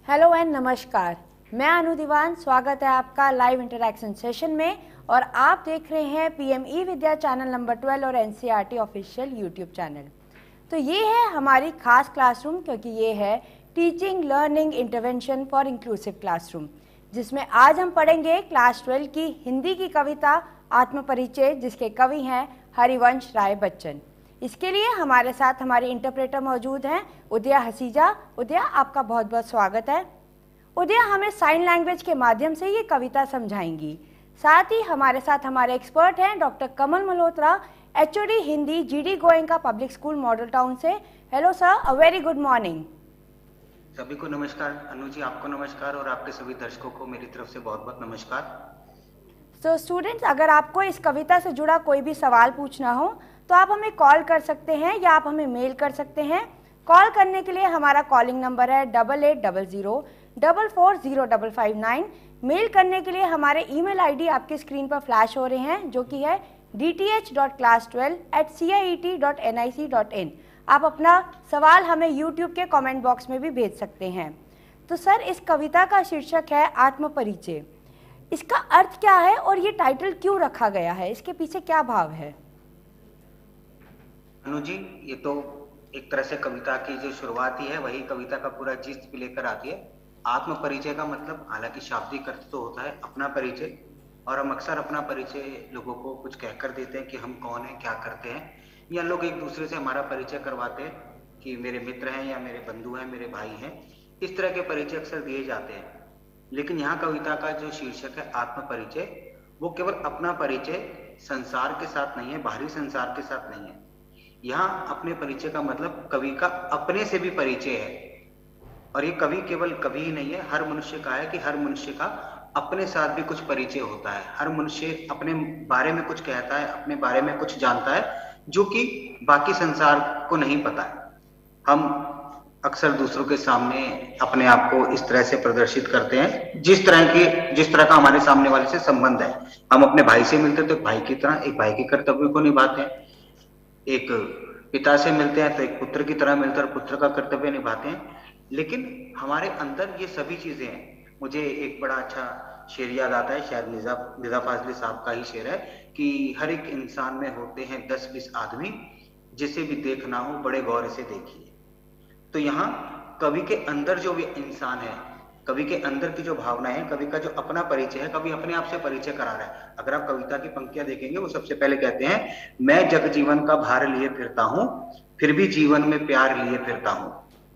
Hello and नमस्कार। मैं अनु दीवान, स्वागत है आपका लाइव इंटरैक्शन सेशन में और आप देख रहे हैं पीएमई विद्या चैनल नंबर 12 और एनसीईआरटी ऑफिशियल यूट्यूब चैनल। तो ये है हमारी खास क्लासरूम, क्योंकि ये है teaching learning intervention for inclusive classroom, जिसमें आज हम पढ़ेंगे क्लास 12 की हिंदी की कविता आत्मपरिचय, जिसके कवि हैं हरिवंश राय बच्चन। इसके लिए हमारे साथ हमारे इंटरप्रेटर मौजूद हैं उदया हसीजा। उदया, आपका बहुत बहुत स्वागत है। उदया हमें साइन लैंग्वेज के माध्यम से ये कविता समझाएंगी। साथ ही हमारे साथ हमारे एक्सपर्ट हैं doctor Kamal Malhotra, HOD Hindi, GD Goenka Public School Model Town से। Hello sir, a very good morning. सभी को नमस्कार। अनु जी, आपको नमस्कार और आपके सभी दर्शकों को मेरी तरफ से बहुत बहुत नमस्कार। तो स्टूडेंट्स, अगर आपको इस कविता से जुड़ा कोई भी सवाल पूछना हो तो आप हमें कॉल कर सकते हैं या आप हमें मेल कर सकते हैं। कॉल करने के लिए हमारा कॉलिंग नंबर है 8800440559। मेल करने के लिए हमारे ईमेल आईडी आपकी स्क्रीन पर फ्लैश हो रहे हैं, जो कि है dth.class12@ciet.nic.in। आप अपना सवाल हमें यूट्यूब के कमेंट बॉक्स में भी भेज सकते हैं। तो सर, इस कविता का शीर्षक है आत्मपरिचय। इसका अर्थ क्या है और ये टाइटल क्यों रखा गया है? इसके पीछे क्या भाव है? अनु जी, ये तो एक तरह से कविता की जो शुरुआत ही है वही कविता का पूरा जिस्त भी लेकर आती है। आत्म परिचय का मतलब, हालांकि शाब्दिक अर्थ तो होता है अपना परिचय, और हम अक्सर अपना परिचय लोगों को कुछ कहकर देते हैं कि हम कौन हैं, क्या करते हैं, या लोग एक दूसरे से हमारा परिचय करवाते हैं कि मेरे मित्र हैं या मेरे बंधु हैं, मेरे भाई हैं। इस तरह के परिचय अक्सर दिए जाते हैं। लेकिन यहाँ कविता का जो शीर्षक है आत्म परिचय, वो केवल अपना परिचय संसार के साथ नहीं है, बाहरी संसार के साथ नहीं है। यहाँ अपने परिचय का मतलब कवि का अपने से भी परिचय है। और ये कवि केवल कवि ही नहीं है, हर मनुष्य का है कि हर मनुष्य का अपने साथ भी कुछ परिचय होता है। हर मनुष्य अपने बारे में कुछ कहता है, अपने बारे में कुछ जानता है, जो कि बाकी संसार को नहीं पता है। हम अक्सर दूसरों के सामने अपने आप को इस तरह से प्रदर्शित करते हैं जिस तरह का हमारे सामने वाले से संबंध है। हम अपने भाई से मिलते हैं तो एक भाई की तरह, एक भाई के कर्तव्य को निभाते हैं। एक पिता से मिलते हैं तो एक पुत्र की तरह मिलकर पुत्र का कर्तव्य निभाते हैं। लेकिन हमारे अंदर ये सभी चीजें हैं। मुझे एक बड़ा अच्छा शेर याद आता है, शायद मिर्जा फाजली साहब का ही शेर है कि हर एक इंसान में होते हैं 10-20 आदमी, जिसे भी देखना हो बड़े गौर से देखिए। तो यहाँ कवि के अंदर जो भी इंसान है, कवि के अंदर की जो भावना है, कवि का जो अपना परिचय है, कवि अपने आप से परिचय करा रहा है। अगर आप कविता की पंक्तियां देखेंगे, वो सबसे पहले कहते हैं, मैं जग जीवन का भार लिए फिरता हूं, फिर भी जीवन में प्यार लिए फिरता हूं।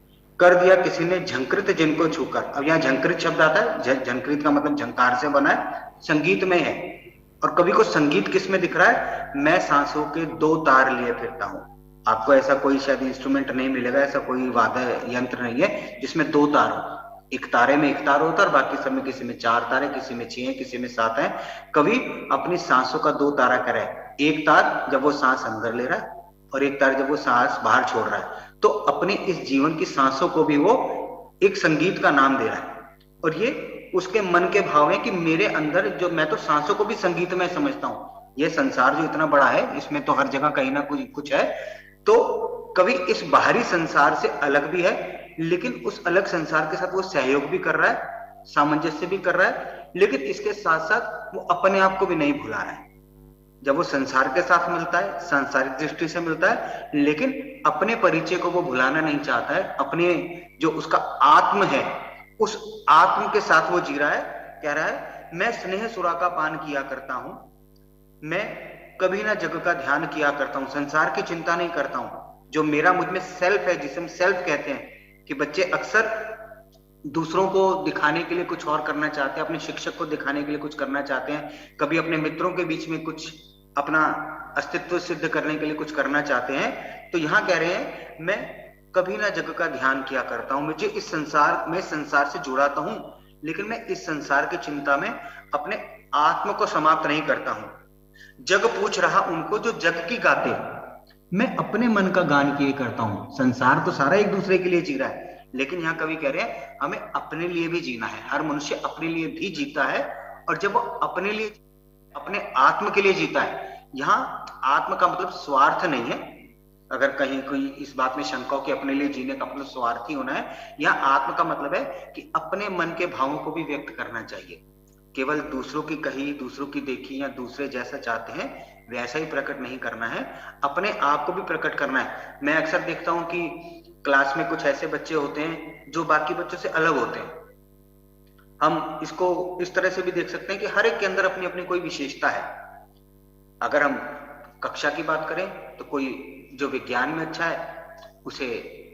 कर दिया किसी ने झंकृत जिनको छूकर। अब यहाँ झंकृत शब्द आता है, झंकृत का मतलब झंकार से बना है, संगीत में है। और कवि को संगीत किस में दिख रहा है? मैं सांसों के 2 तार लिए फिरता हूं। आपको ऐसा कोई शायद इंस्ट्रूमेंट नहीं मिलेगा, ऐसा कोई वाद्य यंत्र नहीं है जिसमें 2 तार हो। एक तारे में 1 तार होता है और बाकी सब में किसी में 4 तारे, किसी में 6 है, किसी में 7 है। कवि अपनी सांसों का 2 तारा करे। एक तार जब वो सांस अंदर ले रहा है और एक तार जब वो सांस बाहर छोड़ रहा है। तो अपने इस जीवन की सांसों को भी वो एक संगीत का नाम दे रहा है। और ये उसके मन के भाव है कि मेरे अंदर जो, मैं तो सांसों को भी संगीत में समझता हूँ। ये संसार जो इतना बड़ा है, इसमें तो हर जगह कहीं ना कुछ है। तो कवि इस बाहरी संसार से अलग भी है, लेकिन उस अलग संसार के साथ वो सहयोग भी कर रहा है, सामंजस्य भी कर रहा है, लेकिन इसके साथ साथ वो अपने आप को भी नहीं भुला रहा है। जब वो संसार के साथ मिलता है, सांसारिक दृष्टि से मिलता है, लेकिन अपने परिचय को वो भुलाना नहीं चाहता है। अपने जो उसका आत्म है, उस आत्म के साथ वो जी रहा है। कह रहा है, मैं स्नेह सुरा का पान किया करता हूं, मैं कभी ना जग का ध्यान किया करता हूं, संसार की चिंता नहीं करता हूं। जो मेरा मुझ में सेल्फ है, जिसे हम सेल्फ कहते हैं, कि बच्चे अक्सर दूसरों को दिखाने के लिए कुछ और करना चाहते हैं, अपने शिक्षक को दिखाने के लिए कुछ करना चाहते हैं, कभी अपने मित्रों के बीच में कुछ अपना अस्तित्व सिद्ध करने के लिए कुछ करना चाहते हैं। तो यहाँ कह रहे हैं, मैं कभी ना जग का ध्यान किया करता हूं, मुझे इस संसार में संसार से जुड़ा तो हूं, लेकिन मैं इस संसार की चिंता में अपने आत्म को समाप्त नहीं करता हूं। जग पूछ रहा उनको जो जग की गाते, मैं अपने मन का गान किए करता हूं। संसार तो सारा एक दूसरे के लिए जी रहा है, लेकिन यहाँ कवि कह रहे हैं, हमें अपने लिए भी जीना है। हर मनुष्य अपने लिए भी जीता है, और जब वो अपने लिए, अपने आत्म के लिए जीता है, यहाँ आत्म का मतलब स्वार्थ नहीं है, अगर कहीं कोई इस बात में शंका हो कि अपने लिए जीने का अपना स्वार्थी होना है, या आत्म का मतलब है कि अपने मन के भावों को भी व्यक्त करना चाहिए। केवल दूसरों की कही, दूसरों की देखी या दूसरे जैसा चाहते हैं वैसा ही प्रकट नहीं करना है, अपने आप को भी प्रकट करना है। मैं अक्सर देखता हूं कि क्लास में कुछ ऐसे बच्चे होते हैं जो बाकी बच्चों से अलग होते हैं। हम इसको इस तरह से भी देख सकते हैं कि हर एक के अंदर अपनी अपनी कोई विशेषता है। अगर हम कक्षा की बात करें तो कोई जो विज्ञान में अच्छा है उसे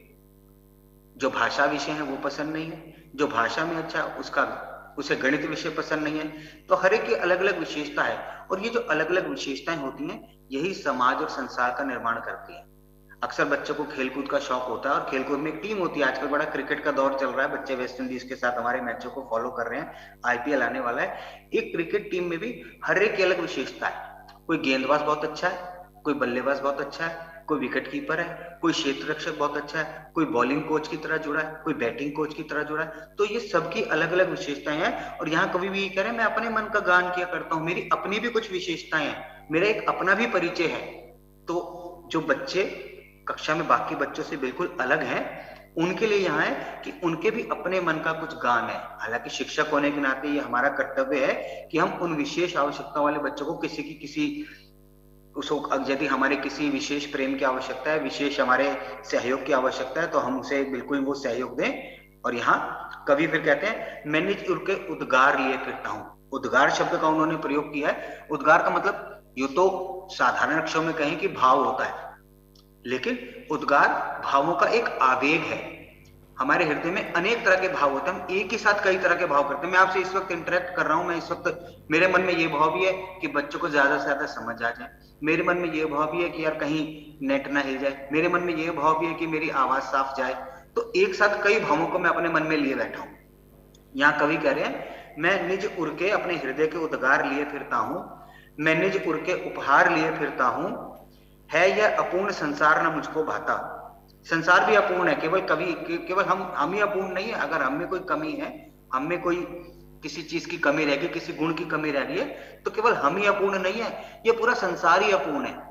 जो भाषा विषय है वो पसंद नहीं है, जो भाषा में अच्छा उसे गणित विषय पसंद नहीं है। तो हर एक की अलग अलग विशेषता है, और ये जो अलग अलग विशेषताएं होती हैं यही समाज और संसार का निर्माण करती हैं। अक्सर बच्चों को खेलकूद का शौक होता है, और खेलकूद में एक टीम होती है। आजकल बड़ा क्रिकेट का दौर चल रहा है, बच्चे वेस्ट इंडीज के साथ हमारे मैचों को फॉलो कर रहे हैं, आईपीएल आने वाला है। एक क्रिकेट टीम में भी हर एक की अलग विशेषता है। कोई गेंदबाज बहुत अच्छा है, कोई बल्लेबाज बहुत अच्छा है, कोई विकेट कीपर है, कोई क्षेत्र रक्षक बहुत अच्छा है, कोई बॉलिंग कोच की तरह जुड़ा है, कोई बैटिंग कोच की तरह जुड़ा है। तो ये सबकी अलग अलग विशेषताएं हैं, और यहाँ कवि भी ये कह रहे हैं मैं अपने मन का गान किया करता हूँ, मेरी अपनी भी कुछ विशेषताएं हैं, मेरा एक अपना भी परिचय है। तो जो बच्चे कक्षा में बाकी बच्चों से बिल्कुल अलग हैं, उनके लिए यहाँ है कि उनके भी अपने मन का कुछ गान है। हालांकि शिक्षक होने के नाते ये हमारा कर्तव्य है कि हम उन विशेष आवश्यकता वाले बच्चों को किसी उसको, यदि हमारे किसी विशेष प्रेम की आवश्यकता है, विशेष हमारे सहयोग की आवश्यकता है, तो हम उसे बिल्कुल वो सहयोग दें। और यहाँ कवि फिर कहते हैं मैं निज उर के उद्गार लिए फिरता हूँ। उद्गार शब्द का उन्होंने प्रयोग किया है। उद्गार का मतलब यूं तो साधारण अक्षरों में कहें कि भाव होता है, लेकिन उद्गार भावों का एक आवेग है। हमारे हृदय में अनेक तरह के भाव होते हैं, हम एक ही साथ कई तरह के भाव करते हैं। मैं आपसे इस वक्त इंटरेक्ट कर रहा हूं, मैं इस वक्त मेरे मन में ये भाव भी है कि बच्चों को ज्यादा से ज्यादा समझ आ जाए, मेरे मन में ये भाव भी है कि यार कहीं नेट ना हिल जाए, मेरे मन में ये भाव भी है कि मेरी आवाज साफ जाए। तो एक साथ कई भावों को मैं अपने मन में लिए बैठा हूं। यहाँ कवि कह रहे हैं मैं निज उर के अपने हृदय के उद्गार लिए फिरता हूं, मैं निज उर के उपहार लिए फिरता हूं, है यह अपूर्ण संसार न मुझको भाता। संसार भी अपूर्ण है, केवल हम ही अपूर्ण नहीं है। अगर हम में कोई कमी है, हम में कोई किसी चीज की कमी रह गई, किसी गुण की कमी रह गई है, तो केवल हम ही अपूर्ण नहीं है, ये पूरा संसार ही अपूर्ण है।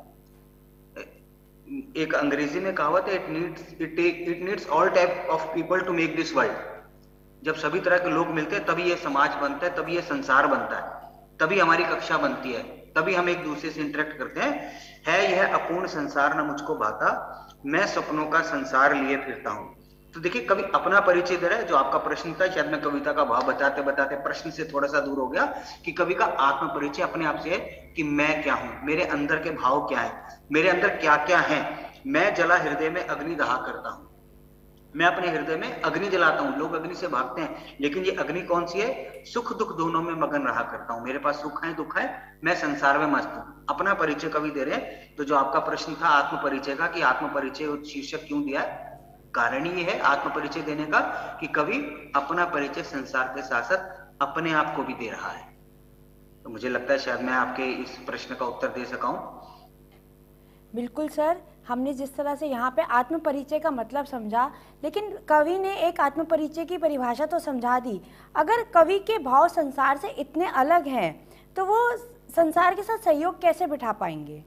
एक अंग्रेजी में कहावत है, it needs all type of people to make this world. जब सभी तरह के लोग मिलते हैं तभी ये समाज बनता है, तभी ये संसार बनता है, तभी हमारी कक्षा बनती है, तभी हम एक दूसरे से इंटरेक्ट करते हैं। है यह अपूर्ण संसार न मुझको भाता, मैं सपनों का संसार लिए फिरता हूं। तो देखिए कवि अपना परिचय दे रहा है। जो आपका प्रश्न था, शायद मैं कविता का भाव बताते बताते प्रश्न से थोड़ा सा दूर हो गया, कि कवि का आत्म परिचय अपने आप से है कि मैं क्या हूं, मेरे अंदर के भाव क्या है, मेरे अंदर क्या क्या है। मैं जला हृदय में अग्नि दहा करता हूं, मैं अपने हृदय में अग्नि जलाता हूं। लोग अग्नि से भागते हैं, लेकिन ये अग्नि कौन सी है? सुख दुख दोनों में मगन रहा करता हूं। मेरे पास सुख है दुख है, मैं संसार में मस्त हूं। अपना परिचय कवि दे रहे हैं। तो जो आपका प्रश्न था आत्म परिचय का, कि आत्म परिचय शीर्षक क्यों दिया है, कारण ये है आत्म परिचय देने का कि कवि अपना परिचय संसार के साथ साथ अपने आप को भी दे रहा है। तो मुझे लगता है शायद मैं आपके इस प्रश्न का उत्तर दे सका हूं। बिल्कुल सर, हमने जिस तरह से यहाँ पे आत्म परिचय का मतलब समझा, लेकिन कवि ने एक आत्म परिचय की परिभाषा तो समझा दी। अगर कवि के भाव संसार से इतने अलग हैं तो वो संसार के साथ सहयोग कैसे बिठा पाएंगे?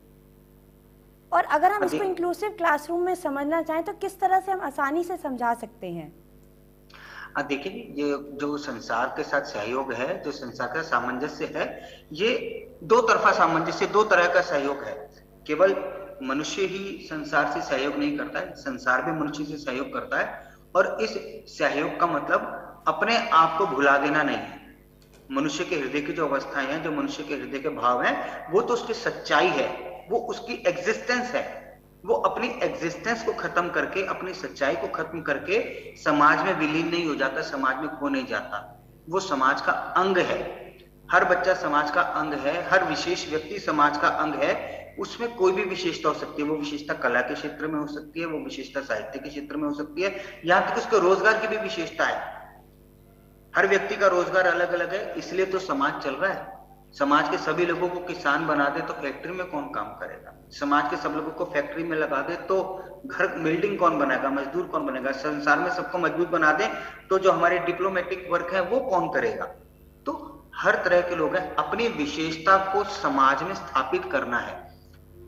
और अगर हम इसको इंक्लूसिव क्लासरूम में समझना चाहें तो किस तरह से हम आसानी से समझा सकते हैं? देखिए, ये जो संसार के साथ सहयोग है, जो संसार का सामंजस्य है, ये दो तरफा सामंजस्य, दो तरह का सहयोग है। केवल मनुष्य ही संसार से सहयोग नहीं करता है, संसार भी मनुष्य से सहयोग करता है। और इस सहयोग का मतलब अपने आप को भुला देना नहीं है। मनुष्य के हृदय की जो अवस्थाएं हैं, जो मनुष्य के हृदय के भाव हैं, वो तो उसकी सच्चाई है, वो उसकी एग्जिस्टेंस है। वो अपनी एग्जिस्टेंस को खत्म करके, अपनी सच्चाई को खत्म करके समाज में विलीन नहीं हो जाता, समाज में खो नहीं जाता। वो समाज का अंग है। हर बच्चा समाज का अंग है, हर विशेष व्यक्ति समाज का अंग है। उसमें कोई भी विशेषता हो सकती है। वो विशेषता कला के क्षेत्र में हो सकती है, वो विशेषता साहित्य के क्षेत्र में हो सकती है, यहाँ तक उसके रोजगार की भी विशेषता है। हर व्यक्ति का रोजगार अलग अलग है, इसलिए तो समाज चल रहा है। समाज के सभी लोगों को किसान बना दे तो फैक्ट्री में कौन काम करेगा? समाज के सब लोगों को फैक्ट्री में लगा दे तो घर बिल्डिंग कौन बनाएगा? मजदूर कौन बनेगा? संसार में सबको मजबूत बना दे तो जो हमारे डिप्लोमेटिक वर्क है वो कौन करेगा? तो हर तरह के लोग हैं। अपनी विशेषता को समाज में स्थापित करना है।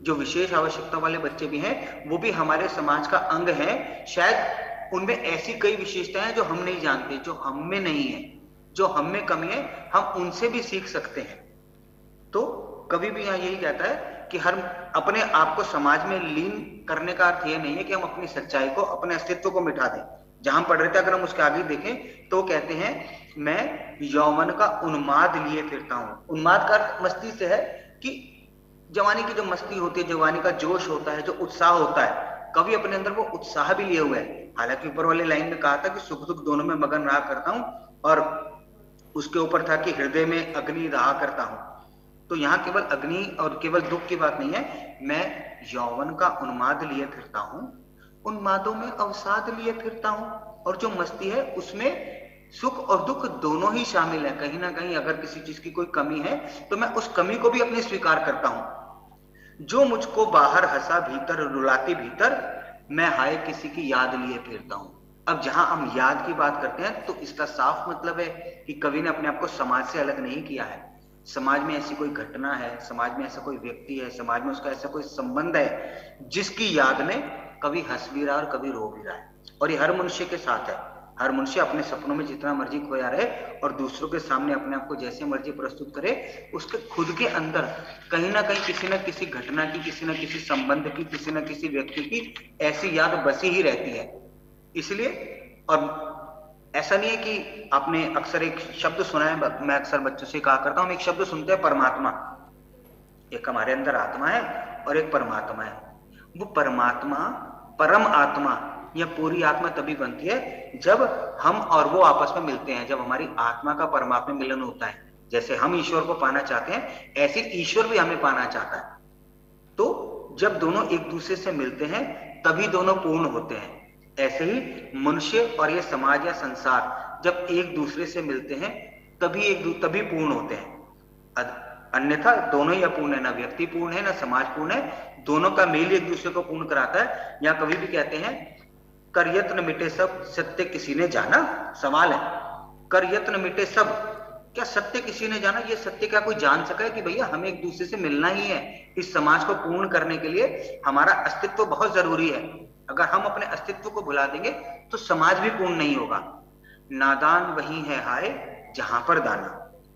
जो विशेष आवश्यकता वाले बच्चे भी हैं वो भी हमारे समाज का अंग हैं। शायद उनमें ऐसी कई विशेषताएं जो हम नहीं जानते, जो हम में नहीं है, जो हम में कमी है, हम उनसे भी सीख सकते हैं। तो कभी भी यहाँ यही कहता है कि हर अपने आप को समाज में लीन करने का अर्थ ये नहीं है कि हम अपनी सच्चाई को, अपने अस्तित्व को मिटा दें। जहां हम पढ़ रहे थे, अगर हम उसके आगे देखें तो कहते हैं मैं यौवन का उन्माद लिए फिरता हूं। उन्माद का अर्थ मस्ती से है कि जवानी की जो मस्ती होती है, जवानी का जोश होता है, जो उत्साह होता है, कभी अपने अंदर वो उत्साह भी लिए हुए है। हालांकि ऊपर वाले लाइन में कहा था कि सुख दुख दोनों में मगन रहा करता हूं, और उसके ऊपर था कि हृदय में अग्नि रहा करता हूं। तो यहाँ केवल अग्नि और केवल दुख की बात नहीं है, मैं यौवन का उन्माद लिए फिरता हूं, उन्मादों में अवसाद लिए फिरता हूं, और जो मस्ती है उसमें सुख और दुख दोनों ही शामिल है। कहीं ना कहीं अगर किसी चीज की कोई कमी है तो मैं उस कमी को भी अपनी स्वीकार करता हूं। जो मुझको बाहर हंसा भीतर रुलाती भीतर, मैं हाय किसी की याद लिए फिरता हूं। अब जहां हम याद की बात करते हैं तो इसका साफ मतलब है कि कवि ने अपने आप को समाज से अलग नहीं किया है। समाज में ऐसी कोई घटना है, समाज में ऐसा कोई व्यक्ति है, समाज में उसका ऐसा कोई संबंध है जिसकी याद में कभी हंस भी रहा और कभी रो भी रहा है। और ये हर मनुष्य के साथ है। हर मनुष्य अपने सपनों में जितना मर्जी खोया रहे और दूसरों के सामने अपने आप को जैसे मर्जी प्रस्तुत करे, उसके खुद के अंदर कहीं ना कहीं किसी न किसी घटना की, किसी न किसी संबंध की, किसी न किसी व्यक्ति की ऐसी याद बसी ही रहती है। इसलिए, और ऐसा नहीं है कि आपने अक्सर एक शब्द सुना है, मैं अक्सर बच्चों से कहा करता हूं, हम एक शब्द सुनते हैं परमात्मा। एक हमारे अंदर आत्मा है और एक परमात्मा है। वो परमात्मा, परम आत्मा या पूरी आत्मा तभी बनती है जब हम और वो आपस में मिलते हैं, जब हमारी आत्मा का परमात्मा में मिलन होता है। जैसे हम ईश्वर को पाना चाहते हैं, ऐसे ईश्वर भी हमें पाना चाहता है। तो जब दोनों एक दूसरे से मिलते हैं तभी दोनों पूर्ण होते हैं। ऐसे ही मनुष्य और ये समाज या संसार जब एक दूसरे से मिलते हैं तभी पूर्ण होते हैं। अन्यथा दोनों ही अपूर्ण है, ना व्यक्ति पूर्ण है ना समाज पूर्ण है। दोनों का मेल एक दूसरे को पूर्ण कराता है। या कभी भी कहते हैं कर यत्न मिटे सब, सत्य किसी ने जाना। सवाल है, कर यत्न मिटे सब, क्या सत्य किसी ने जाना? ये सत्य क्या कोई जान सका है कि भैया हमें एक दूसरे से मिलना ही है? इस समाज को पूर्ण करने के लिए हमारा अस्तित्व बहुत जरूरी है। अगर हम अपने अस्तित्व को भुला देंगे तो समाज भी पूर्ण नहीं होगा। नादान वही है हाय जहां पर दाना,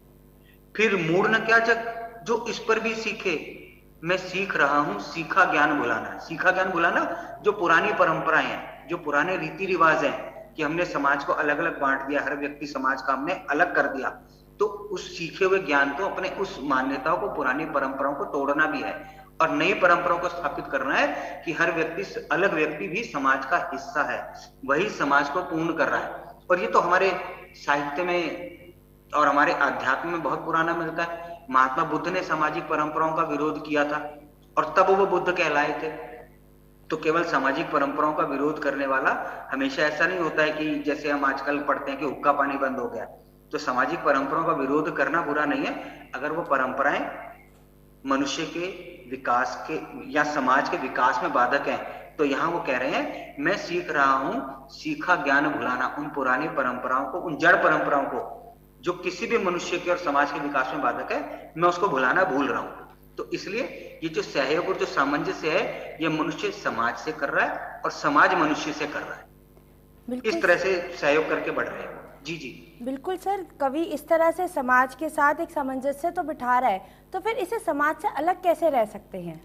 फिर मूढ़ न क्या जग जो इस पर भी सीखे। मैं सीख रहा हूं सीखा ज्ञान भुलाना। सीखा ज्ञान भुलाना, जो पुरानी परंपराएं हैं, जो पुराने रीति रिवाज हैं कि हमने समाज को अलग अलग बांट दिया, हर व्यक्ति समाज का हमने अलग कर दिया, तो उस सीखे हुए ज्ञान को, अपने उस मान्यताओं को, पुरानी परंपराओं को तोड़ना भी है और नई परंपराओं को स्थापित करना है कि हर व्यक्ति, अलग व्यक्ति भी समाज का हिस्सा है, वही समाज को पूर्ण कर रहा है। और ये तो हमारे साहित्य में और हमारे आध्यात्म में बहुत पुराना मिलता है। महात्मा बुद्ध ने सामाजिक परंपराओं का विरोध किया था और तब वो बुद्ध कहलाए थे। तो केवल सामाजिक परंपराओं का विरोध करने वाला हमेशा ऐसा नहीं होता है कि जैसे हम आजकल पढ़ते हैं कि हुक्का पानी बंद हो गया। तो सामाजिक परंपराओं का विरोध करना बुरा नहीं है अगर वो परंपराएं मनुष्य के विकास के या समाज के विकास में बाधक हैं। तो यहाँ वो कह रहे हैं मैं सीख रहा हूं सीखा ज्ञान भुलाना। उन पुरानी परंपराओं को, उन जड़ परंपराओं को जो किसी भी मनुष्य के और समाज के विकास में बाधक है, मैं उसको भुलाना भूल रहा हूं। तो इसलिए ये जो सहयोग और जो सामंजस्य है, ये मनुष्य समाज से कर रहा है और समाज मनुष्य से कर रहा है। इस तरह से सहयोग करके बढ़ रहे हैं। जी जी बिल्कुल सर, कवि इस तरह से समाज के साथ एक सामंजस्य तो बिठा रहा है, तो फिर इसे समाज से अलग कैसे रह सकते हैं?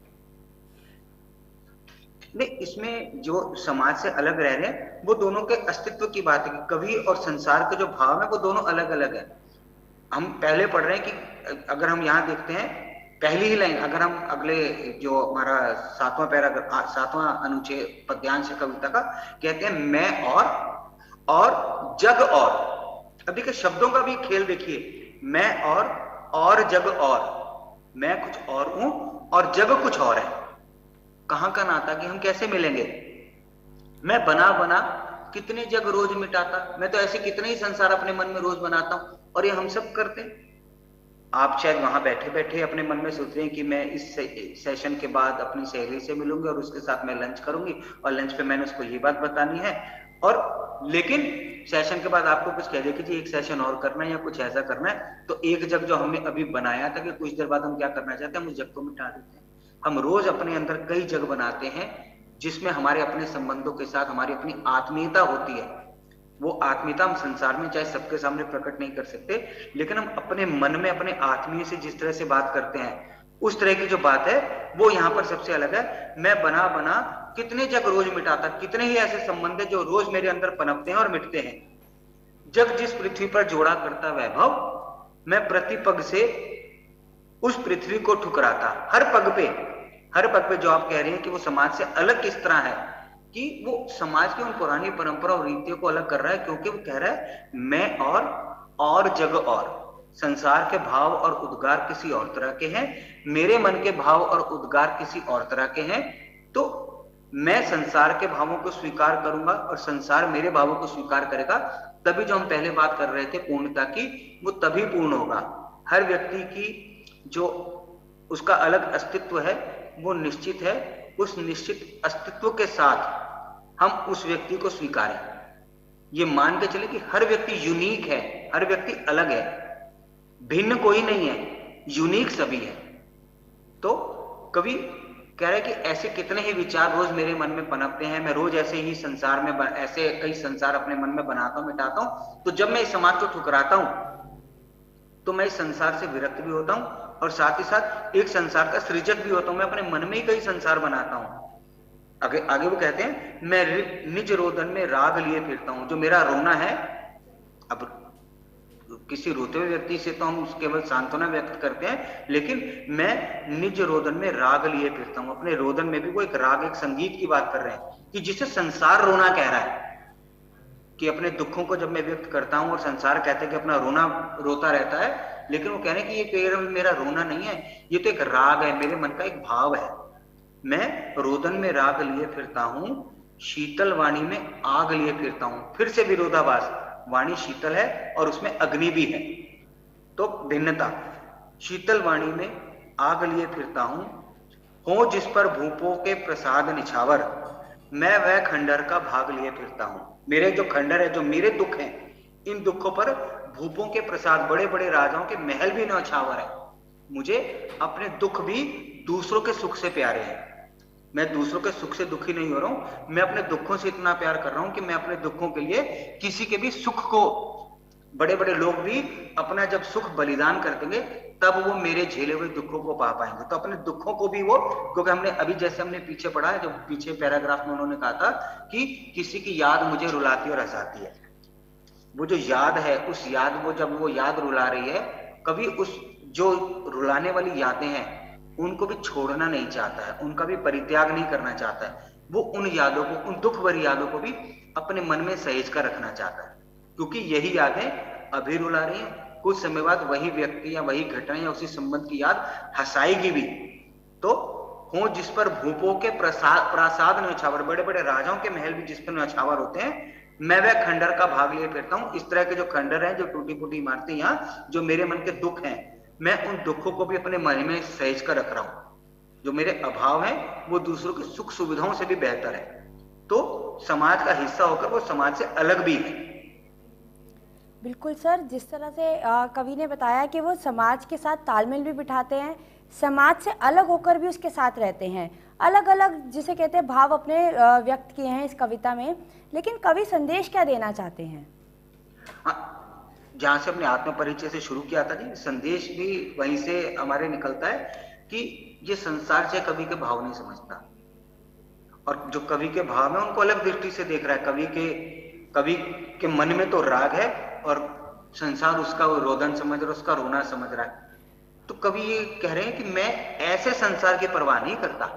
नहीं, इसमें जो समाज से अलग रह रहे हैं वो दोनों के अस्तित्व की बात है कि कवि और संसार के जो भाव है वो दोनों अलग अलग है। हम पहले पढ़ रहे हैं कि अगर हम यहाँ देखते हैं पहली ही लाइन, अगर हम अगले जो हमारा 7वां पैराग्राफ, 7वां अनुच्छेद पद्यांश कविता का, कहते हैं मैं और जग और। अब देखिए शब्दों का भी खेल देखिए, मैं और जग और, मैं कुछ और हूं और जग कुछ और है। कहां का नाता कि हम कैसे मिलेंगे? मैं बना कितने जग रोज मिटाता, मैं तो ऐसे कितने ही संसार अपने मन में रोज बनाता हूं और ये हम सब करते हैं। आप शायद वहां बैठे बैठे अपने मन में सोच रहे हैं कि मैं इस सेशन के बाद अपनी सहेली से मिलूंगी और उसके साथ मैं लंच करूंगी और लंच पे मैंने उसको ये बात बतानी है, और लेकिन सेशन के बाद आपको कुछ कह दे कि जी एक सेशन और करना है या कुछ ऐसा करना है, तो एक जग जो हमने अभी बनाया था कि कुछ देर बाद हम क्या करना चाहते हैं, हम उस जग को मिटा देते हैं। हम रोज अपने अंदर कई जग बनाते हैं जिसमें हमारे अपने संबंधों के साथ हमारी अपनी आत्मीयता होती है। वो आत्मीयता हम संसार में चाहे सबके सामने प्रकट नहीं कर सकते, लेकिन हम अपने मन में अपने आत्मीय से जिस तरह से बात करते हैं उस तरह की जो बात है वो यहाँ पर सबसे अलग है। मैं बना बना कितने जग रोज मिटाता, कितने ही ऐसे संबंध है जो रोज मेरे अंदर पनपते हैं और मिटते हैं। जग जिस पृथ्वी पर जोड़ा करता वैभव, मैं प्रति पग से उस पृथ्वी को ठुकराता। हर पग पे जो आप कह रहे हैं कि वो समाज से अलग किस तरह है, कि वो समाज की उन पुरानी परंपरा और रीतियों को अलग कर रहा है, क्योंकि वो कह रहा है मैं और जग और संसार के भाव और उद्गार किसी और तरह के हैं, मेरे मन के भाव और उद्गार किसी और तरह के हैं। तो मैं संसार के भावों को स्वीकार करूंगा और संसार मेरे भावों को स्वीकार करेगा, तभी जो हम पहले बात कर रहे थे पूर्णता की, वो तभी पूर्ण होगा। हर व्यक्ति की जो उसका अलग अस्तित्व है वो निश्चित है, उस निश्चित अस्तित्व के साथ हम उस व्यक्ति को स्वीकारें। ये मान के चले कि हर व्यक्ति यूनिक है, हर व्यक्ति अलग है, भिन्न कोई नहीं है, यूनिक सभी है। तो कवि कह रहे कि ऐसे कितने ही विचार रोज मेरे मन में पनपते हैं, मैं रोज ऐसे ही संसार में ऐसे कई संसार अपने मन में बनाता हूं, मिटाता हूं। तो जब मैं इस समाज को ठुकराता हूं तो मैं इस संसार से विरक्त भी होता हूं और साथ ही साथ एक संसार का सृजक भी होता हूं। मैं अपने मन में ही कई संसार बनाता हूं। आगे वो कहते हैं मैं निज रोदन में राग लिए फिरता हूं। जो मेरा रोना है, अब किसी रोते हुए व्यक्ति से तो हम केवल सांत्वना व्यक्त करते हैं, लेकिन मैं निज रोदन में राग लिए फिरता हूं। अपने रोदन में भी वो एक राग, एक संगीत की बात कर रहे हैं कि जिसे संसार रोना कह रहा है, कि अपने दुखों को जब मैं व्यक्त करता हूं और संसार कहते हैं कि अपना रोना रोता रहता है, लेकिन वो कह रहे हैं कि ये केवल मेरा रोना नहीं है, ये तो एक राग है, मेरे मन का एक भाव है। मैं रोदन में राग लिए फिरता हूं, शीतल वाणी में आग लिए फिरता हूं। फिर से विरोधाभास, वाणी शीतल है और उसमें अग्नि भी है, तो भिन्नता। शीतल वाणी में आग लिए फिरता हूं, हो जिस पर भूपों के प्रसाद निछावर, मैं वह खंडर का भाग लिए फिरता हूं। मेरे जो खंडर है, जो मेरे दुख हैं, इन दुखों पर भूपों के प्रसाद, बड़े बड़े राजाओं के महल भी नौछावर है। मुझे अपने दुख भी दूसरों के सुख से प्यारे हैं। मैं दूसरों के सुख से दुखी नहीं हो रहा हूं, मैं अपने दुखों से इतना प्यार कर रहा हूं कि मैं अपने दुखों के लिए किसी के भी सुख को, बड़े बड़े लोग भी अपना जब सुख बलिदान कर देंगे तब वो मेरे झेले हुए दुखों को पा पाएंगे। तो अपने दुखों को भी वो, क्योंकि हमने अभी जैसे हमने पीछे पढ़ा है, जो पीछे पैराग्राफ में उन्होंने कहा था कि किसी की याद मुझे रुलाती और हंसाती है। वो जो याद है, उस याद, वो जब वो याद रुला रही है, कभी उस जो रुलाने वाली यादें हैं उनको भी छोड़ना नहीं चाहता है, उनका भी परित्याग नहीं करना चाहता है। वो उन यादों को, उन दुख भरी यादों को भी अपने मन में सहेज कर रखना चाहता है, क्योंकि यही यादें अभी रुला रही हैं, कुछ समय बाद वही व्यक्ति या वही घटना या उसी संबंध की याद हंसाएगी भी। तो हो जिस पर भूपों के प्रासाद न्यौछावर, बड़े बड़े राजाओं के महल भी जिस पर न्यौछावर होते हैं, मैं वह खंडर का भाग लिए फिरता हूं। इस तरह के जो खंडर हैं, जो टूटी फूटी इमारतें, यहाँ जो मेरे मन के दुख हैं, मैं उन दुखों को भी अपने मन में सहेज कर रख रहा हूं। जो मेरे अभाव है वो दूसरों की सुख सुविधाओं से भी बेहतर है, तो समाज का हिस्सा होकर वो समाज से अलग भी है। बिल्कुल सर, जिस तरह से कवि ने बताया कि वो समाज के साथ तालमेल भी बिठाते हैं, समाज से अलग होकर भी उसके साथ रहते हैं, अलग अलग जिसे कहते हैं भाव अपने व्यक्त किए हैं इस कविता में। लेकिन कवि संदेश क्या देना चाहते हैं? जहां से अपने आत्म परिचय से शुरू किया था जी, संदेश भी वहीं से हमारे निकलता है कि ये संसार से कवि के भाव नहीं समझता, और जो कवि के भाव है उनको अलग दृष्टि से देख रहा है। कवि के मन में तो राग है और संसार उसका वो रोदन समझ रहा है, उसका रोना समझ रहा है। तो कवि ये कह रहे हैं कि मैं ऐसे संसार की परवाह नहीं करता,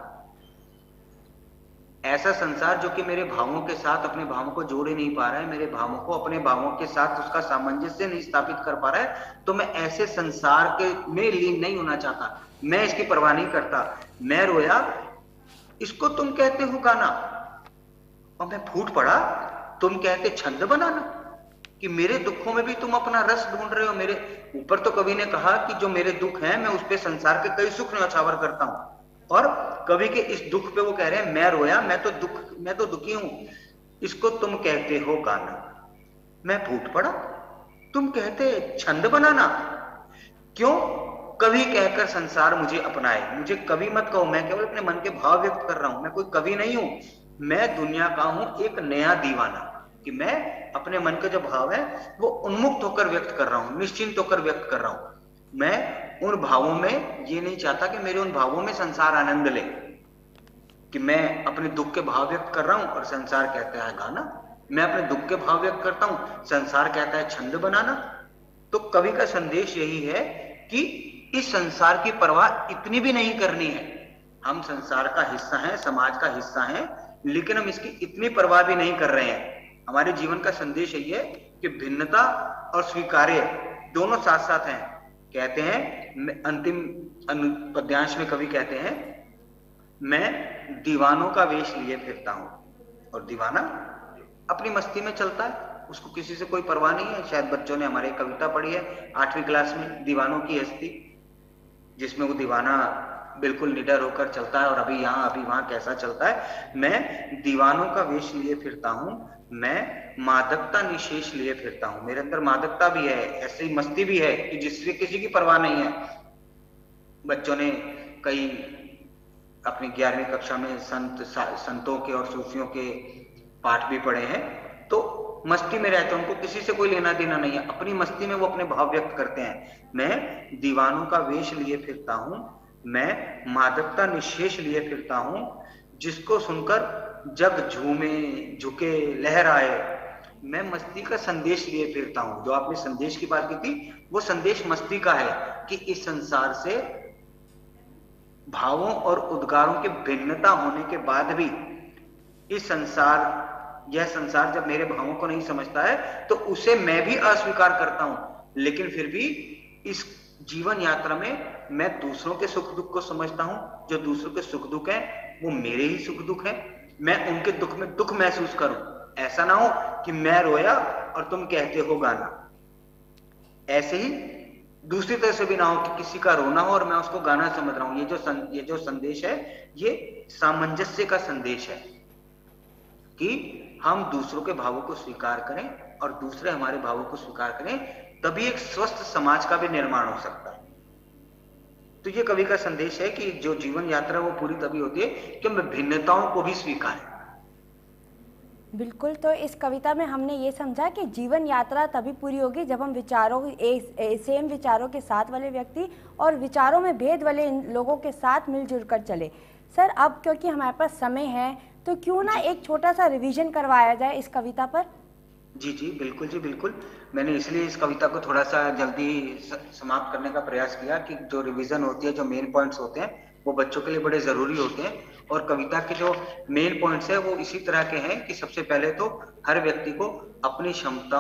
ऐसा संसार जो कि मेरे भावों के साथ अपने भावों को जोड़ ही नहीं पा रहा है, मेरे भावों को अपने भावों के साथ उसका सामंजस्य नहीं स्थापित कर पा रहा है, तो मैं ऐसे संसार के में लीन नहीं होना चाहता, मैं इसकी परवाह नहीं करता। मैं रोया, इसको तुम कहते हो गाना, और मैं फूट पड़ा, तुम कहते छंद बनाना, कि मेरे दुखों में भी तुम अपना रस ढूंढ रहे हो। मेरे ऊपर तो कवि ने कहा कि जो मेरे दुख हैं, मैं उस पे संसार के कई सुख न्यौछावर करता हूं, और कवि के इस दुख पे वो कह रहे हैं मैं रोया, मैं तो दुखी हूं, इसको तुम कहते हो गाना। मैं फूट पड़ा, तुम कहते छंद बनाना। क्यों? कवि कहकर संसार मुझे अपनाए। मुझे कवि मत कहो, मैं केवल अपने मन के भाव व्यक्त कर रहा हूं, मैं कोई कवि नहीं हूं, मैं दुनिया का हूं एक नया दीवाना, कि मैं अपने मन के जो भाव है वो उन्मुक्त होकर व्यक्त कर रहा हूं, निश्चिंत होकर व्यक्त कर रहा हूं। मैं उन भावों में ये नहीं चाहता कि मेरे उन भावों में संसार आनंद ले, कि मैं अपने दुख के भाव व्यक्त कर रहा हूं और संसार कहता है गाना, मैं अपने दुख के भाव व्यक्त करता हूं, संसार कहता है छंद बनाना। तो कवि का संदेश यही है कि इस संसार की परवाह इतनी भी नहीं करनी है। हम संसार का हिस्सा हैं, समाज का हिस्सा हैं, लेकिन हम इसकी इतनी परवाह भी नहीं कर रहे हैं। हमारे जीवन का संदेश यही है कि भिन्नता और स्वीकार्य दोनों साथ साथ हैं। कहते हैं अंतिम पद्यांश में कवि कहते हैं, मैं दीवानों का वेश लिए फिरता हूं, और दीवाना अपनी मस्ती में चलता है, उसको किसी से कोई परवाह नहीं है। शायद बच्चों ने हमारी कविता पढ़ी है 8वीं क्लास में, दीवानों की हस्ती, जिसमें वो दीवाना बिल्कुल निडर होकर चलता है और अभी यहां अभी वहां कैसा चलता है। मैं दीवानों का वेश लिए फिरता हूं, मैं मादकता निशेष लिए फिरता हूं। मेरे अंदर मादकता भी है, ऐसी मस्ती भी है कि जिससे किसी की परवाह नहीं है। बच्चों ने कई अपनी 11वीं कक्षा में संतों के और सूफियों के पाठ भी पढ़े हैं, तो मस्ती में रहते हैं, उनको किसी से कोई लेना देना नहीं है, अपनी मस्ती में वो अपने भाव व्यक्त करते हैं। मैं दीवानों का वेश लिए फिरता हूं, मैं मादकता निशेष लिए फिरता हूं, जिसको सुनकर जग झूमे झुके लहराए। मैं मस्ती का संदेश लिए फिरता हूं। जो आपने संदेश की बात की थी, वो संदेश मस्ती का है कि इस संसार से भावों और उद्गारों की भिन्नता होने के बाद भी यह संसार जब मेरे भावों को नहीं समझता है तो उसे मैं भी अस्वीकार करता हूं। लेकिन फिर भी इस जीवन यात्रा में मैं दूसरों के सुख दुख को समझता हूं। जो दूसरों के सुख दुख हैं वो मेरे ही सुख दुख हैं, मैं उनके दुख में दुख महसूस करूं। ऐसा ना हो कि मैं रोया और तुम कहते हो गाना। ऐसे ही दूसरी तरह से भी ना हो कि किसी का रोना हो और मैं उसको गाना समझ रहा हूं। ये जो संदेश है, ये सामंजस्य का संदेश है कि हम दूसरों के भावों को स्वीकार करें और दूसरे हमारे भावों को स्वीकार करें, तभी एक स्वस्थ समाज का भी निर्माण हो सकता है। तो ये कवि का संदेश है कि जो जीवन यात्रा वो पूरी तभी होती है कि हम भिन्नताओं को भी स्वीकारें। बिल्कुल, तो इस कविता में हमने ये समझा कि जीवन यात्रा तभी पूरी होगी जब हम सेम विचारों के साथ वाले व्यक्ति और विचारों में भेद वाले लोगों के साथ मिलजुल कर चले। सर, अब क्योंकि हमारे पास समय है तो क्यों ना एक छोटा सा रिवीजन करवाया जाए इस कविता पर। जी जी बिल्कुल, जी बिल्कुल। मैंने इसलिए इस कविता को थोड़ा सा जल्दी समाप्त करने का प्रयास किया कि जो रिवीजन होती है, जो मेन पॉइंट्स होते हैं, वो बच्चों के लिए बड़े जरूरी होते हैं। और कविता के जो मेन पॉइंट्स है वो इसी तरह के हैं कि सबसे पहले तो हर व्यक्ति को अपनी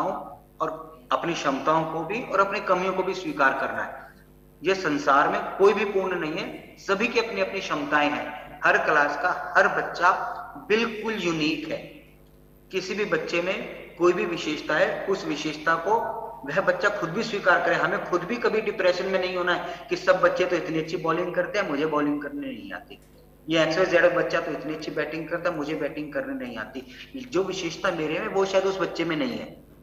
क्षमताओं को भी और अपनी कमियों को भी स्वीकार करना है। ये संसार में कोई भी पूर्ण नहीं है, सभी की अपनी अपनी क्षमताएं हैं। हर क्लास का हर बच्चा बिल्कुल यूनिक है। किसी भी बच्चे में कोई भी विशेषता है, उस विशेषता को वह बच्चा खुद भी स्वीकार करे। हमें खुद भी कभी डिप्रेशन में नहीं होना है कि सब बच्चे तो इतनी अच्छी बॉलिंग करते हैं, मुझे बॉलिंग करने नहीं आती। ये XYZ बच्चा तो इतनी अच्छी बैटिंग करता है, मुझे बैटिंग करने नहीं आती। जो विशेषता मेरे में वो शायद उस बच्चे में नहीं है।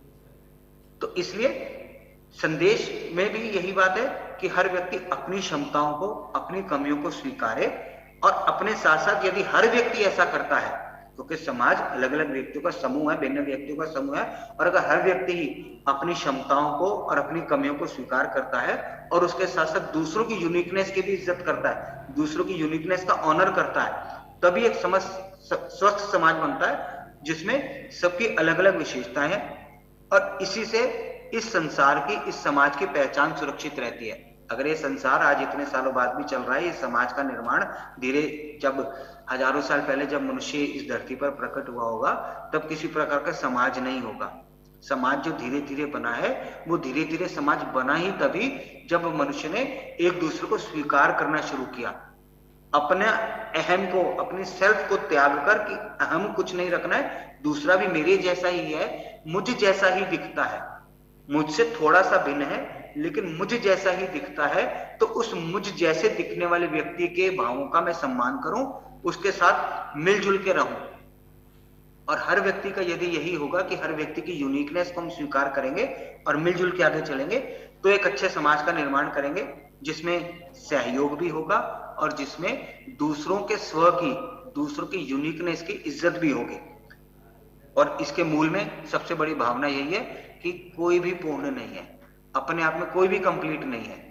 तो इसलिए संदेश में भी यही बात है कि हर व्यक्ति अपनी क्षमताओं को, अपनी कमियों को स्वीकारे। और अपने साथ साथ यदि हर व्यक्ति ऐसा करता है, क्योंकि समाज अलग अलग व्यक्तियों का समूह है, भिन्न व्यक्तियों का समूह है, और अगर हर व्यक्ति ही अपनी क्षमताओं को और अपनी कमियों को स्वीकार करता है और उसके साथ साथ दूसरों की यूनिकनेस की भी इज्जत करता है, दूसरों की यूनिकनेस का ऑनर करता है, तभी एक स्वस्थ समाज बनता है जिसमें सबकी अलग अलग विशेषताएं हैं। और इसी से इस संसार की, इस समाज की पहचान सुरक्षित रहती है। अगर ये संसार आज इतने सालों बाद भी चल रहा है, इस समाज का निर्माण जब हजारों साल पहले जब मनुष्य इस धरती पर प्रकट हुआ होगा, तब किसी प्रकार का समाज नहीं होगा। समाज जो धीरे धीरे बना है, वो धीरे धीरे समाज बना ही तभी जब मनुष्य ने एक दूसरे को स्वीकार करना शुरू किया। अपने अहम को, अपनी सेल्फ को त्याग कर कि अहम कुछ नहीं रखना है, दूसरा भी मेरे जैसा ही है, मुझ जैसा ही दिखता है, मुझसे थोड़ा सा भिन्न है लेकिन मुझ जैसा ही दिखता है, तो उस मुझ जैसे दिखने वाले व्यक्ति के भावों का मैं सम्मान करूं, उसके साथ मिलजुल के रहूं। और हर व्यक्ति का यदि यही होगा कि हर व्यक्ति की यूनिकनेस को हम स्वीकार करेंगे और मिलजुल के आगे चलेंगे, तो एक अच्छे समाज का निर्माण करेंगे जिसमें सहयोग भी होगा और जिसमें दूसरों के स्व की, दूसरों की यूनिकनेस की इज्जत भी होगी। और इसके मूल में सबसे बड़ी भावना यही है कि कोई भी पूर्ण नहीं है, अपने आप में कोई भी कंप्लीट नहीं है।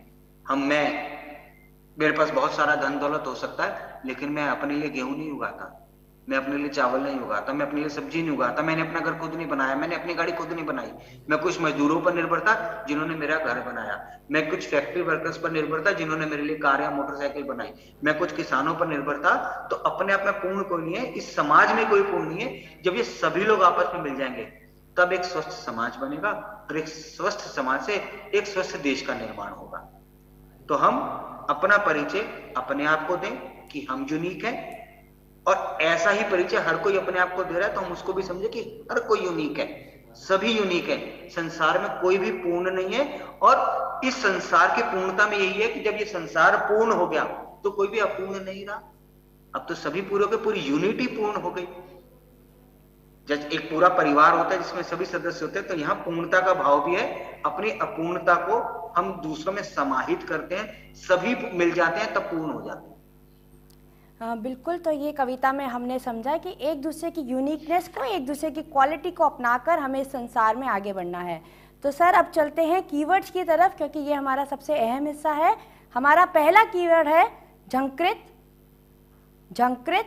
मेरे पास बहुत सारा धन दौलत हो सकता है, लेकिन मैं अपने लिए गेहूं नहीं उगाता, मैं अपने लिए चावल नहीं उगाता, मैं अपने लिए सब्जी नहीं उगाता, मैंने अपना घर खुद नहीं बनाया, मैंने अपनी गाड़ी खुद नहीं बनाई। मैं कुछ मजदूरों पर निर्भर था जिन्होंने मेरा घर बनाया, मैं कुछ फैक्ट्री वर्कर्स पर निर्भर था जिन्होंने मेरे लिए कार या मोटरसाइकिल बनाई, मैं कुछ किसानों पर निर्भर था। तो अपने आप में पूर्ण कोई नहीं है, इस समाज में कोई पूर्ण नहीं है। जब ये सभी लोग आपस में मिल जाएंगे तब एक स्वस्थ समाज बनेगा, और एक स्वस्थ समाज से एक स्वस्थ देश का निर्माण होगा। तो हम अपना परिचय अपने आप को दें कि हम यूनिक हैं, और ऐसा ही परिचय हर कोई अपने आप को दे रहा है तो हम उसको भी समझे कि हर कोई यूनिक है, सभी यूनिक है, संसार में कोई भी पूर्ण नहीं है। और इस संसार की पूर्णता में यही है कि जब ये संसार पूर्ण हो गया तो कोई भी अपूर्ण नहीं रहा, अब तो सभी पूरे हो गए, पूरी यूनिटी पूर्ण हो गई। जब एक पूरा परिवार होता है जिसमें सभी सदस्य होते हैं, तो यहाँ पूर्णता का भाव भी है। अपनी अपूर्णता को हम दूसरों में समाहित करते हैं, सभी मिल जाते हैं तब पूर्ण हो जाते हैं। बिल्कुल। तो ये कविता में हमने समझा कि एक दूसरे की यूनिकनेस को, एक दूसरे की क्वालिटी को अपनाकर हमें इस संसार में आगे बढ़ना है। तो सर अब चलते हैं कीवर्ड्स की तरफ, क्योंकि ये हमारा सबसे अहम हिस्सा है। हमारा पहला कीवर्ड है झंकृत। झंकृत।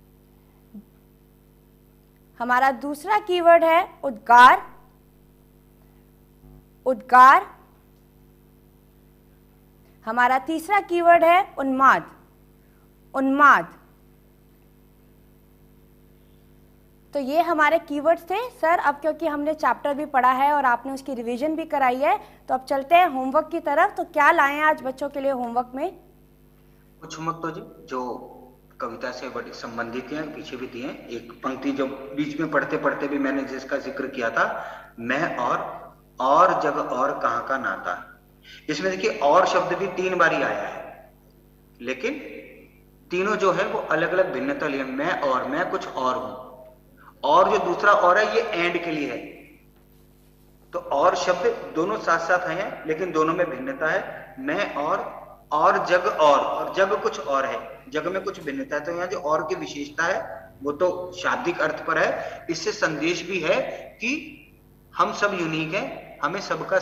हमारा दूसरा कीवर्ड है उद्गार। उद्गार। हमारा तीसरा कीवर्ड है उन्माद। उन्माद। तो ये हमारे कीवर्ड्स थे सर। अब क्योंकि हमने चैप्टर भी पढ़ा है और आपने उसकी रिवीजन भी कराई है, तो अब चलते हैं होमवर्क की तरफ। तो क्या लाए हैं आज बच्चों के लिए होमवर्क में? कुछ होमवर्क तो जी जो कविता से बड़े संबंधित हैं, पीछे भी दिए। एक पंक्ति जो बीच में पढ़ते पढ़ते भी मैंने जिसका जिक्र किया था, मैं और जग और कहां का नाता। इसमें देखिए और शब्द भी 3 बारी आया है, लेकिन तीनों जो है वो अलग अलग भिन्नता लिए। मैं कुछ और हूं, और जो दूसरा और है ये एंड के लिए है। तो और शब्द दोनों साथ साथ हैं, लेकिन दोनों में भिन्नता है। मैं और जग और जग कुछ और है, जग में कुछ भिन्नता है। तो यहाँ जो और की विशेषता है वो तो शाब्दिक अर्थ पर है। इससे संदेश भी है कि हम सब यूनिक हैं, हमें सबका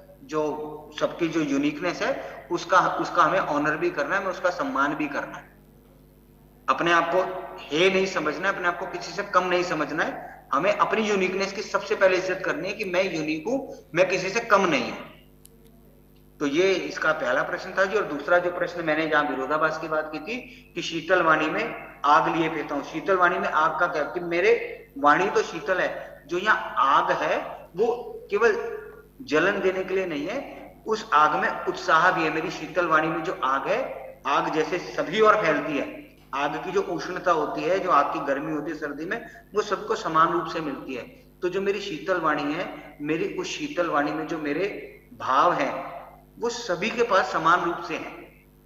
सबकी जो यूनिकनेस है उसका हमें ऑनर भी करना है, हमें उसका सम्मान भी करना है। अपने आप को हे नहीं समझना है, अपने आप को किसी से कम नहीं समझना है। हमें अपनी यूनिकनेस की सबसे पहले इज्जत करनी है कि मैं यूनिक हूं, मैं किसी से कम नहीं हूं। तो ये इसका पहला प्रश्न था जी। और दूसरा जो प्रश्न मैंने जहां विरोधाभास की बात की थी कि शीतल वाणी में आग लिए फिरता हूं। शीतल वाणी में आग का क्या कि मेरे वाणी तो शीतल है, जो यहाँ आग है वो केवल जलन देने के लिए नहीं है, उस आग में उत्साह भी है। मेरी शीतल वाणी में जो आग है, आग जैसे सभी और फैलती है, आग की जो उष्णता होती है, जो आग की गर्मी होती है सर्दी में, वो सबको समान रूप से मिलती है। तो जो मेरी शीतल वाणी है, मेरी उस शीतल वाणी में जो मेरे भाव हैं वो सभी के पास समान रूप से हैं।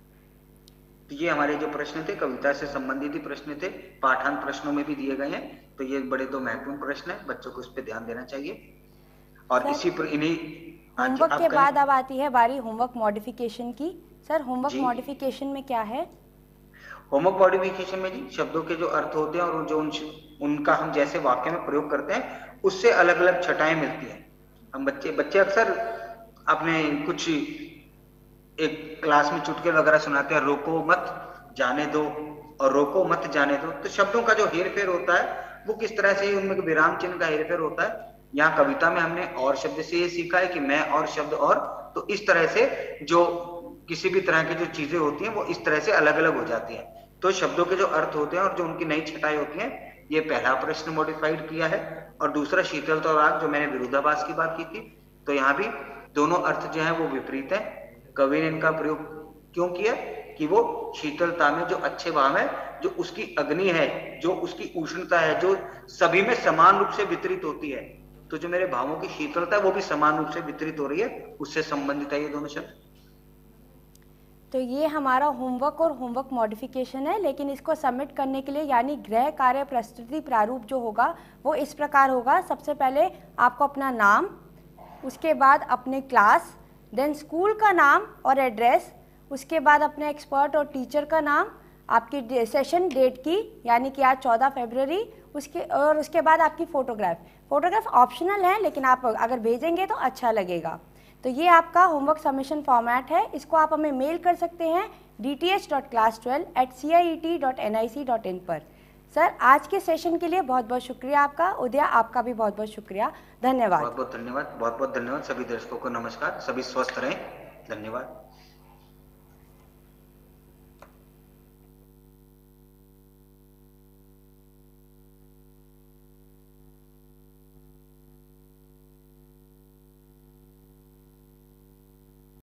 तो ये हमारे जो प्रश्न थे कविता से संबंधित ही प्रश्न थे, पाठांत प्रश्नों में भी दिए गए हैं। तो ये बड़े 2 महत्वपूर्ण प्रश्न है, बच्चों को इस पर ध्यान देना चाहिए। और इसी पर इन्हीं होमवर्क के बाद अब आती है बारी होमवर्क मॉडिफिकेशन की। सर होमवर्क मॉडिफिकेशन में क्या है? होमवर्क मॉडिफिकेशन में जी शब्दों के जो अर्थ होते हैं और जो उनका हम जैसे वाक्य में प्रयोग करते हैं उससे अलग अलग छटाएं मिलती हैं। हम बच्चे अक्सर अपने कुछ एक क्लास में चुटकुले वगैरह सुनाते हैं, रोको मत जाने दो और रोको मत जाने दो। तो शब्दों का जो हेरफेर होता है वो किस तरह से उनमें विराम चिन्ह का हेरफेर होता है। यहाँ कविता में हमने और शब्द से ये सीखा है कि मैं और शब्द और, तो इस तरह से जो किसी भी तरह की जो चीजें होती हैं वो इस तरह से अलग अलग हो जाती हैं। तो शब्दों के जो अर्थ होते हैं और जो उनकी नई छटाई होती है, ये पहला प्रश्न मॉडिफाइड किया है। और दूसरा शीतलता और आग, जो मैंने विरोधाभास की बात की थी, तो यहाँ भी दोनों अर्थ जो है वो विपरीत है। कवि ने इनका प्रयोग क्यों किया कि वो शीतलता में जो अच्छे भाव है, जो उसकी अग्नि है, जो उसकी उष्णता है, जो सभी में समान रूप से वितरित होती है, तो जो मेरे भावों की शीतलता है वो भी समान रूप से वितरित हो रही है, उससे संबंधित है ये दोनों शब्द। तो ये हमारा होमवर्क और होमवर्क मॉडिफिकेशन है। लेकिन इसको सबमिट करने के लिए यानी गृह कार्य प्रस्तुति प्रारूप जो होगा वो इस प्रकार होगा। सबसे पहले आपको अपना नाम, उसके बाद अपने क्लास, देन स्कूल का नाम और एड्रेस, उसके बाद अपने एक्सपर्ट और टीचर का नाम, आपकी सेशन डेट की यानी कि आज 14 फरवरी, उसके बाद आपकी फ़ोटोग्राफ ऑप्शनल है, लेकिन आप अगर भेजेंगे तो अच्छा लगेगा। तो ये आपका होमवर्क सबमिशन फॉर्मेट है। इसको आप हमें मेल कर सकते हैं dth.class12@ciet.nic.in पर। सर, आज के सेशन के लिए बहुत बहुत शुक्रिया आपका। उदया, आपका भी बहुत बहुत शुक्रिया, धन्यवाद। बहुत बहुत धन्यवाद, बहुत बहुत धन्यवाद। सभी दर्शकों को नमस्कार, सभी स्वस्थ रहें, धन्यवाद।